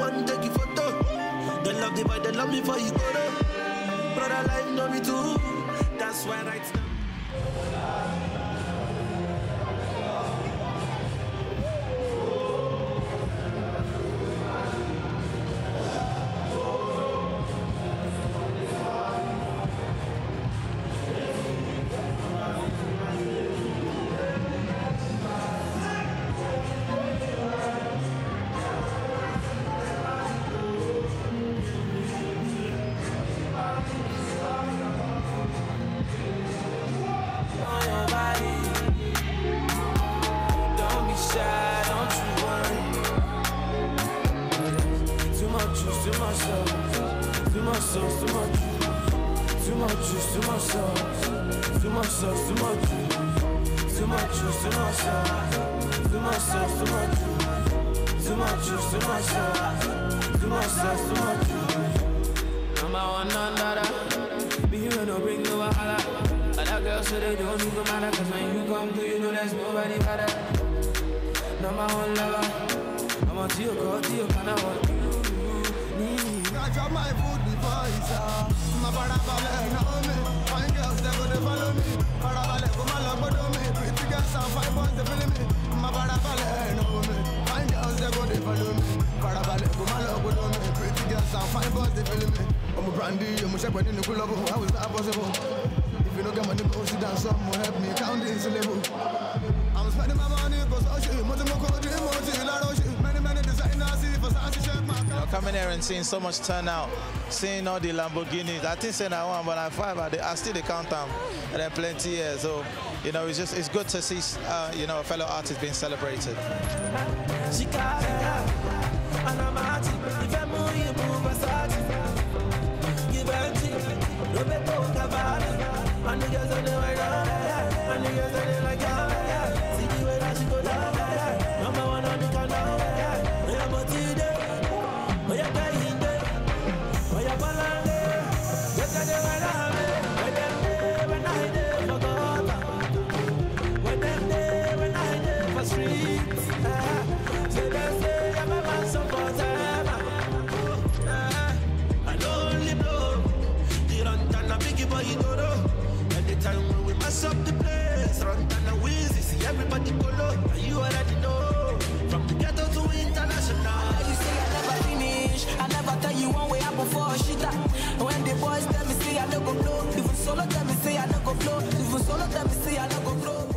want to take you photo. They love the boy, they love me for you go there. Brother life know me too. That's why right now. Coming here and seeing so much turnout, seeing all the Lamborghinis. I think saying I won, but I'm 5. I still they count them, and then plenty here. So you know, it's good to see you know, a fellow artist being celebrated. Up the place, Runtown and Wheezy, see everybody go low. You already know, from the ghetto to international. You say I never finish, I never tell you one way up before shit. When the boys tell me say I don't go blow, even solo tell me say I don't go blow, even solo tell me say I don't go blow.